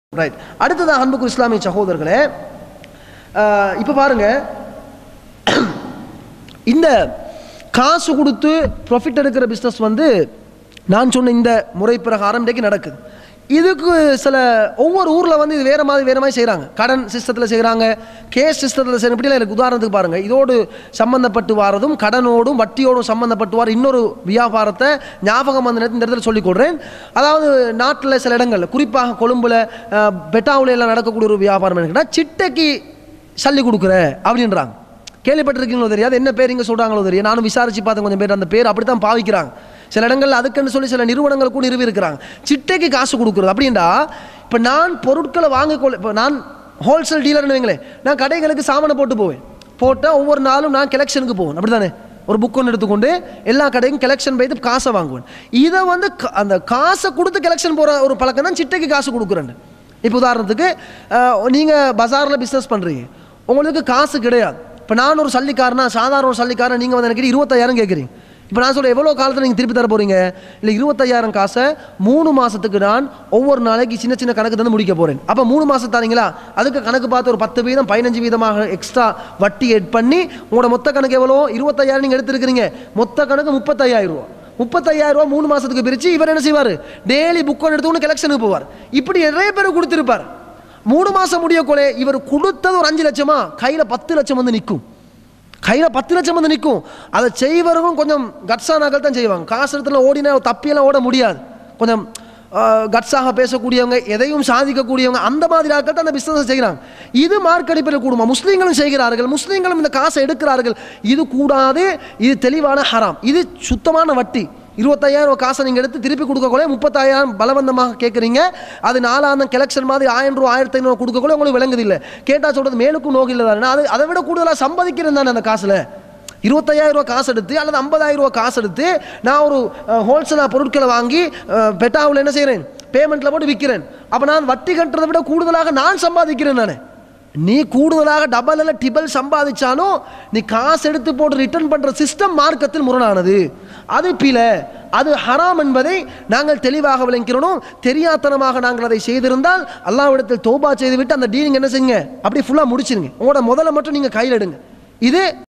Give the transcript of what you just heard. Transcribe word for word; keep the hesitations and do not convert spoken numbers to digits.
Right. அடுத்ததாக அன்புக்கு இஸ்லாமிய சகோதரர்களே, இப்போ பாருங்க, இந்த காசு கொடுத்து ப்ராஃபிட் எடுக்கிற பிஸ்னஸ் வந்து நான் சொன்ன இந்த முறை பிரகாரம் இன்றைக்கு நடக்குது. இதுக்கு சில ஒவ்வொரு ஊரில் வந்து இது வேறு மாதிரி வேறு மாதிரி செய்கிறாங்க. கடன் சிஸ்டத்தில் செய்கிறாங்க, கேஸ் சிஸ்டத்தில் செய்கிற இப்படிலாம் எனக்கு உதாரணத்துக்கு பாருங்கள், இதோடு சம்மந்தப்பட்டு வாரதும் கடனோடும் வட்டியோடும் சம்மந்தப்பட்டு வார இன்னொரு வியாபாரத்தை ஞாபகம் வந்து இந்த இடத்துல சொல்லிக் கொடுறேன். அதாவது நாட்டில் சில இடங்களில், குறிப்பாக கொழும்பில் பெட்டாவில் எல்லாம் நடக்கக்கூடிய ஒரு வியாபாரம் என்னன்னா, சிட்டைக்கு சல்லி கொடுக்குற அப்படின்றாங்க. கேள்விப்பட்டிருக்கீங்களோ தெரியாது, என்ன பேர் இங்கே சொல்கிறாங்களோ தெரியாது. நானும் விசாரித்து பார்த்தேன், கொஞ்சம் பேர் அந்த பேர் அப்படி தான் பாவிக்கிறாங்க. சில இடங்கள் அதுக்குன்னு சொல்லி சில நிறுவனங்கள் கூட நிறுவி இருக்கிறாங்க, சிட்டைக்கு காசு கொடுக்குறது அப்படின்டா. இப்போ நான் பொருட்களை வாங்கிக்கொள்ள, இப்போ நான் ஹோல்சேல் டீலர்னு வைங்களேன், நான் கடைகளுக்கு சாமானை போட்டு போவேன், போட்டால் ஒவ்வொரு நாளும் நான் கலெக்ஷனுக்கு போவேன். அப்படி தானே, ஒரு புக் ஒன்று எடுத்துக்கொண்டு எல்லா கடைக்கும் கலெக்ஷன் போய்த்து காசை வாங்குவேன். இதை வந்து அந்த காசை கொடுத்து கலெக்ஷன் போகிற ஒரு பழக்கம் தான் சிட்டைக்கு காசு கொடுக்குறேன். இப்போ உதாரணத்துக்கு நீங்கள் பஜாரில் பிஸ்னஸ் பண்ணுறீங்க, உங்களுக்கு காசு கிடையாது. இப்போ நான் ஒரு சல்லிக்காரனா, சாதாரண ஒரு சல்லிக்காரன், நீங்கள் வந்து எனக்கு இருபத்தாயிரம் கேட்குறீங்க. இப்போ நான் சொல்ல எவ்வளோ காலத்தில் நீங்கள் திருப்பி தர போகிறீங்க? இல்லை, இருபத்தையாயிரம் காசை மூணு மாதத்துக்கு நான் ஒவ்வொரு நாளைக்கு சின்ன சின்ன கணக்கு தந்து முடிக்க போகிறேன். அப்போ மூணு மாதம் தானீங்களா, அதுக்கு கணக்கு பார்த்து ஒரு பத்து வீதம் பதினஞ்சு வீதமாக எக்ஸ்ட்ரா வட்டி எட் பண்ணி உங்களோட மொத்த கணக்கு எவ்வளோ? இருபத்தையாயிரம் நீங்கள் எடுத்துருக்கிறீங்க, மொத்த கணக்கு முப்பத்தையாயிரம் ரூபா. முப்பத்தையாயிரம் ரூபா மூணு மாதத்துக்கு பிரித்து இவர் என்ன செய்வார்? டெய்லி புக் ஒன்று எடுத்து ஒன்று கலெக்ஷனுக்கு போவார். இப்படி நிறைய பேர் கொடுத்துருப்பார். மூணு மாதம் முடியக்கொள்ளே இவர் கொடுத்தது ஒரு அஞ்சு லட்சமா, கையில் பத்து லட்சம் வந்து நிற்கும். கையில் பத்து லட்சம் வந்து நிற்கும். அதை செய்வர்களும் கொஞ்சம் கட்ஸானாக்கள் தான் செய்வாங்க. காசு இடத்துல ஓடினா தப்பியெல்லாம் ஓட முடியாது. கொஞ்சம் கட்ஸாக பேசக்கூடியவங்க, எதையும் சாதிக்கக்கூடியவங்க, அந்த மாதிரி ஆட்கள் தான் அந்த பிஸ்னஸ் செய்கிறாங்க. இது மார்க் அடிப்படையில் கூடுமா? முஸ்லீம்களும் செய்கிறார்கள், முஸ்லீம்களும் இந்த காசை எடுக்கிறார்கள். இது கூடாது, இது தெளிவான ஹராம், இது சுத்தமான வட்டி. இருபத்தையாயிரம் காசை நீங்கள் எடுத்து திருப்பி கொடுக்கக்கூட முப்பத்தாயிரம் பலவந்தமாக கேட்குறீங்க. அது நாலாயிரம் கலெக்ஷன் மாதிரி ஆயிரம் ரூபா ஆயிரத்தி ஐநூறு கொடுக்கக்கூட உங்களுக்கு விளங்குது இல்லை. கேட்டால் சொல்கிறது மேலுக்கும் நோக்கி இல்லை தானே, அது அதை விட கூடுதலாக சம்பாதிக்கிறேன் தானே அந்த காசில். இருபத்தையாயிரம் ரூபா காசு எடுத்து அல்லது ஐம்பதாயிரம் ரூபா காசு எடுத்து நான் ஒரு ஹோல்சேலாக பொருட்களை வாங்கி பெட்டாவில் என்ன செய்கிறேன், பேமெண்ட்டில் போட்டு விற்கிறேன். அப்போ நான் வட்டி கட்டுறதை விட கூடுதலாக நான் சம்பாதிக்கிறேன். நான் நீ கூடுதலாக டபுள் இல்லை டிபிள் சம்பாதிச்சாலும் நீ காசு எடுத்து போட்டு ரிட்டர்ன் பண்ணுற சிஸ்டம் மார்க்கத்தில் முரணானது, அது பிழை, அது ஹராம் என்பதை நாங்கள் தெளிவாக விளங்கிறோம். தெரியாத்தனமாக நாங்கள் அதை செய்திருந்தால் அல்லாஹ்விடத்தில் தௌபா செய்து விட்டு அந்த டீலிங் என்ன செய்யுங்க, அப்படி ஃபுல்லாக முடிச்சிருங்க. உங்களோட முதல்ல மட்டும் நீங்கள் கையில் எடுங்க. இது